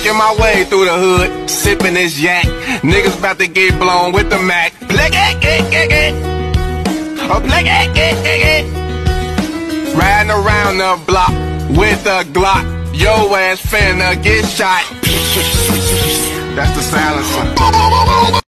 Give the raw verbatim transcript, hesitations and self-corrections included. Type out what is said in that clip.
Making my way through the hood, sipping this yak. Niggas about to get blown with the Mac. Blick it, it, it, it. A blick it, it, it, it. Riding around the block with a Glock. Yo ass finna get shot. That's the silencer.